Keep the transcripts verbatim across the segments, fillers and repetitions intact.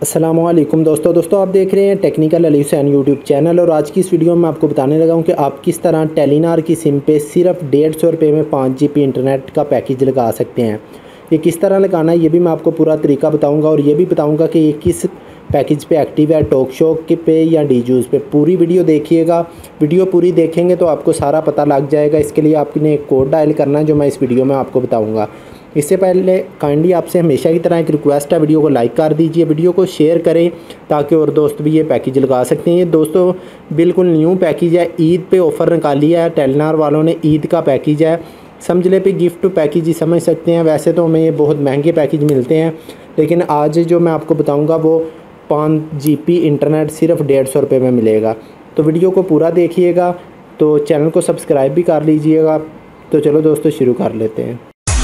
अस्सलामुअलैकुम दोस्तों दोस्तों आप देख रहे हैं technical Ali Hussain YouTube channel. और आज की इस वीडियो में आपको बताने लगा हूं कि आप किस तरह टेलीनार की सिम पे सिर्फ डेढ़ सौ रुपये में पाँच जी बी इंटरनेट का पैकेज लगा सकते हैं। ये किस तरह लगाना है ये भी मैं आपको पूरा तरीका बताऊंगा और ये भी बताऊंगा कि ये किस पैकेज पे एक्टिव है, टॉक शो के पे या डी जूस पे। पूरी वीडियो देखिएगा, वीडियो पूरी देखेंगे तो आपको सारा पता लग जाएगा। इसके लिए आपने एक कोड डायल करना है जो मैं इस वीडियो में आपको बताऊंगा। इससे पहले काइंडली आपसे हमेशा की तरह एक रिक्वेस्ट है, वीडियो को लाइक कर दीजिए, वीडियो को शेयर करें ताकि और दोस्त भी ये पैकेज लगा सकते हैं। ये दोस्तों बिल्कुल न्यू पैकेज है, ईद पे ऑफ़र निकाली है टेलीनार वालों ने, ईद का पैकेज है, समझ ले पे गिफ्ट पैकेज ही समझ सकते हैं। वैसे तो हमें ये बहुत महंगे पैकेज मिलते हैं, लेकिन आज जो मैं आपको बताऊँगा वो पाँच जी बी इंटरनेट सिर्फ डेढ़ सौ रुपये में मिलेगा। तो वीडियो को पूरा देखिएगा, तो चैनल को सब्सक्राइब भी कर लीजिएगा। तो चलो दोस्तों शुरू कर लेते हैं।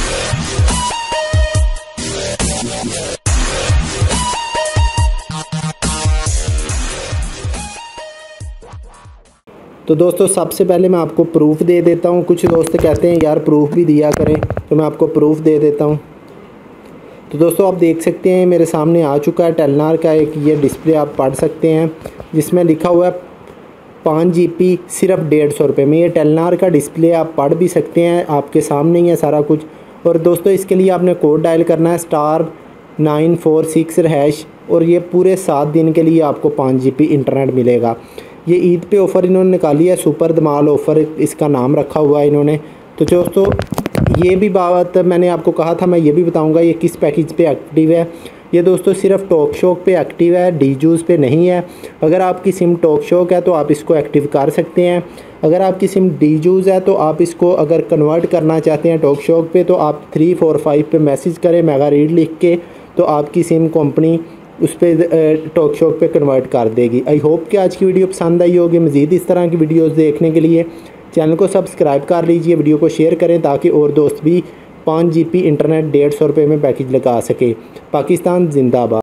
तो दोस्तों सबसे पहले मैं आपको प्रूफ दे देता हूँ। कुछ दोस्त कहते हैं यार प्रूफ भी दिया करें, तो मैं आपको प्रूफ दे देता हूँ। तो दोस्तों आप देख सकते हैं मेरे सामने आ चुका है टेलीनार का एक ये डिस्प्ले, आप पढ़ सकते हैं जिसमें लिखा हुआ है पाँच जी बी सिर्फ डेढ़ सौ रुपये में। ये टेलीनार का डिस्प्ले आप पढ़ भी सकते हैं, आपके सामने ही है सारा कुछ। और दोस्तों इसके लिए आपने कोड डायल करना है star nine four six hash, और ये पूरे सात दिन के लिए आपको पाँच जी बी इंटरनेट मिलेगा। ये ईद पे ऑफ़र इन्होंने निकाली है, सुपर धमाल ऑफ़र इसका नाम रखा हुआ है इन्होंने। तो दोस्तों ये भी बात मैंने आपको कहा था, मैं ये भी बताऊंगा ये किस पैकेज पे एक्टिव है। ये दोस्तों सिर्फ टॉक शॉक पे एक्टिव है, डी जूस पे नहीं है। अगर आपकी सिम टॉक शॉक है तो आप इसको एक्टिव कर सकते हैं। अगर आपकी सिम डी जूस है तो आप इसको अगर कन्वर्ट करना चाहते हैं टॉक शॉक पे तो आप थ्री फोर फाइव पे मैसेज करें मेगा रीड लिख के, तो आपकी सिम कंपनी उस पर टॉक शॉक पे कन्वर्ट कर देगी। आई होप कि आज की वीडियो पसंद आई होगी। मज़ीद इस तरह की वीडियोस देखने के लिए चैनल को सब्सक्राइब कर लीजिए, वीडियो को शेयर करें ताकि और दोस्त भी पाँच जी बी इंटरनेट डेढ़ सौ रुपये में पैकेज लगा सके। पाकिस्तान जिंदाबाद।